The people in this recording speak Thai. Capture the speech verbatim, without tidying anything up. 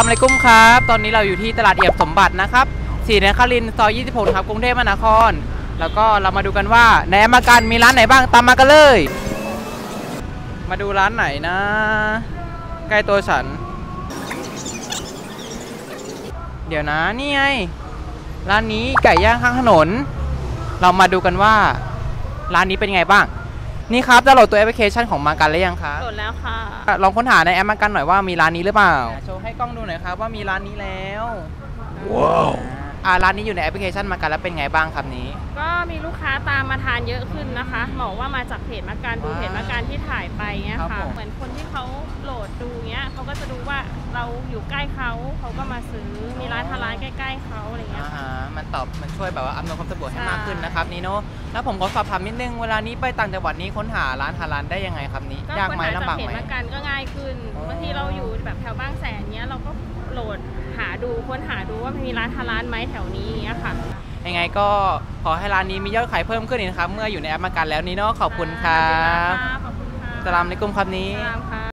ามอะลัยกุมครับตอนนี้เราอยู่ที่ตลาดเอี่ยมสมบัตินะครับศรีนครินทร์ซอยยี่สิบหกครับกรุงเทพมหานครแล้วก็เรามาดูกันว่าในแอมกันมีร้านไหนบ้างตามมากันเลยมาดูร้านไหนนะใกล้ตัวฉันเดี๋ยวนะนี่ไงร้านนี้ไก่ย่างข้างถนนเรามาดูกันว่าร้านนี้เป็นไงบ้างนี่ครับจะโหลดตัวแอปพลิเคชันของมากันหรือยังครับโหลดแล้วค่ะลองค้นหาในแอปมากันหน่อยว่ามีร้านนี้หรือเปล่าโชว์ให้กล้องดูหน่อยครับว่ามีร้านนี้แล้วว้าวอ่าร้านนี้อยู่ในแอปพลิเคชันมากันแล้วเป็นไงบ้างครับนี้ก็มีลูกค้าตามมาทานเยอะขึ้นนะคะบอกว่ามาจากเพจมากันดูเพจมากันที่ถ่ายไปเงี้ยค่ะเหมือนคนที่เขาโหลดดูเงี้ยเขาก็จะดูว่าเราอยู่ใกล้เขาเขาก็มาซื้อมีร้านทาร้านใกล้ๆเขาอะไรเงี้ยค่ะมันตอบมันช่วยแบบว่าอำนวยความสะดวกให้มากขึ้นนะครับนี่เนาะแล้วผมขอสอบถามนิดนึงเวลานี้ไปต่างจังหวัดนี้ค้นหาร้านทาร้านได้ยังไงครับนี้ยากไหมลำบากไหมมากันก็ง่ายขึ้นบางทีเราอยู่แบบแถวบางแสนเนี้ยเราก็โหลดหาดูค้นหาดูว่ามีร้านทาร้านไหมแถวนี้เงี้ยค่ะยังไงก็ขอให้ร้านนี้มียอดขายเพิ่มขึ้นนะครับเมื่ออยู่ในแอปมากันแล้วนี่เนาะขอบคุณครับขอบคุณค่ะสลามอะลัยกุมครับนี้